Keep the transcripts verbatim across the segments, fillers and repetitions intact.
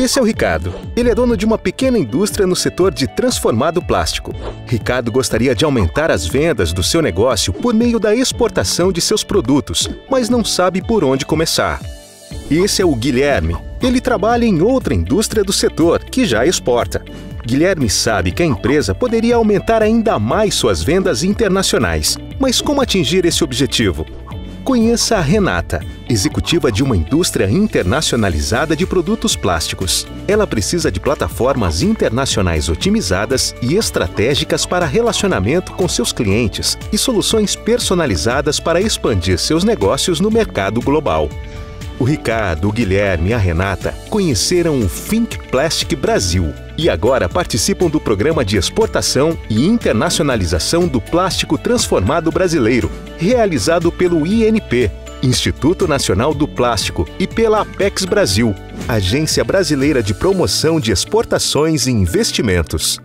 Esse é o Ricardo. Ele é dono de uma pequena indústria no setor de transformado plástico. Ricardo gostaria de aumentar as vendas do seu negócio por meio da exportação de seus produtos, mas não sabe por onde começar. Esse é o Guilherme. Ele trabalha em outra indústria do setor, que já exporta. Guilherme sabe que a empresa poderia aumentar ainda mais suas vendas internacionais. Mas como atingir esse objetivo? Conheça a Renata, executiva de uma indústria internacionalizada de produtos plásticos. Ela precisa de plataformas internacionais otimizadas e estratégicas para relacionamento com seus clientes e soluções personalizadas para expandir seus negócios no mercado global. O Ricardo, o Guilherme e a Renata conheceram o Think Plastic Brasil e agora participam do programa de exportação e internacionalização do plástico transformado brasileiro, realizado pelo I N P, Instituto Nacional do Plástico, e pela Apex Brasil, Agência Brasileira de Promoção de Exportações e Investimentos.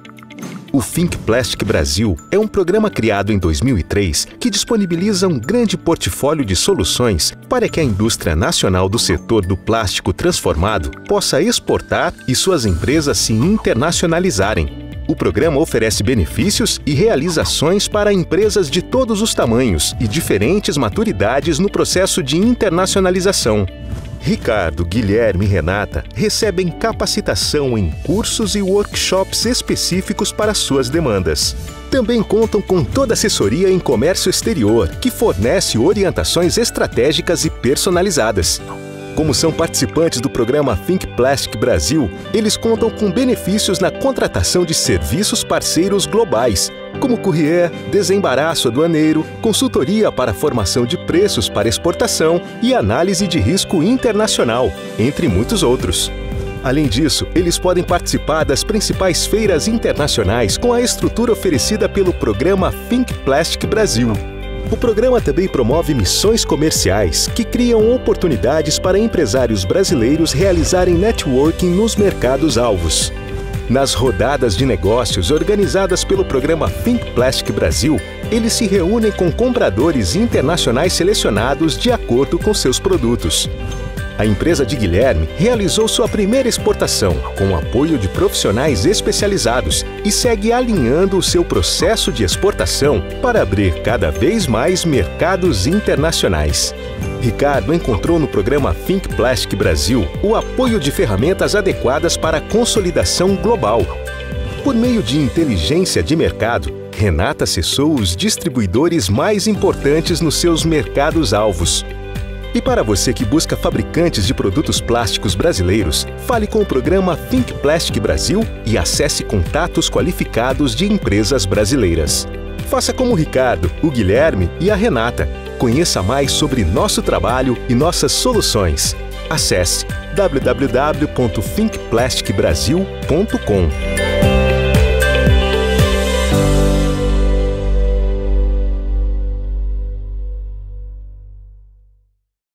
O Think Plastic Brasil é um programa criado em dois mil e três que disponibiliza um grande portfólio de soluções para que a indústria nacional do setor do plástico transformado possa exportar e suas empresas se internacionalizarem. O programa oferece benefícios e realizações para empresas de todos os tamanhos e diferentes maturidades no processo de internacionalização. Ricardo, Guilherme e Renata recebem capacitação em cursos e workshops específicos para suas demandas. Também contam com toda a assessoria em comércio exterior, que fornece orientações estratégicas e personalizadas. Como são participantes do programa Think Plastic Brasil, eles contam com benefícios na contratação de serviços parceiros globais, como courrier, desembaraço aduaneiro, consultoria para formação de preços para exportação e análise de risco internacional, entre muitos outros. Além disso, eles podem participar das principais feiras internacionais com a estrutura oferecida pelo programa Think Plastic Brasil. O programa também promove missões comerciais que criam oportunidades para empresários brasileiros realizarem networking nos mercados-alvos. Nas rodadas de negócios organizadas pelo programa Think Plastic Brasil, eles se reúnem com compradores internacionais selecionados de acordo com seus produtos. A empresa de Guilherme realizou sua primeira exportação com o apoio de profissionais especializados e segue alinhando o seu processo de exportação para abrir cada vez mais mercados internacionais. Ricardo encontrou no programa Think Plastic Brasil o apoio de ferramentas adequadas para a consolidação global. Por meio de inteligência de mercado, Renata acessou os distribuidores mais importantes nos seus mercados-alvos. E para você que busca fabricantes de produtos plásticos brasileiros, fale com o programa Think Plastic Brasil e acesse contatos qualificados de empresas brasileiras. Faça como o Ricardo, o Guilherme e a Renata. Conheça mais sobre nosso trabalho e nossas soluções. Acesse w w w ponto think plastic brasil ponto com.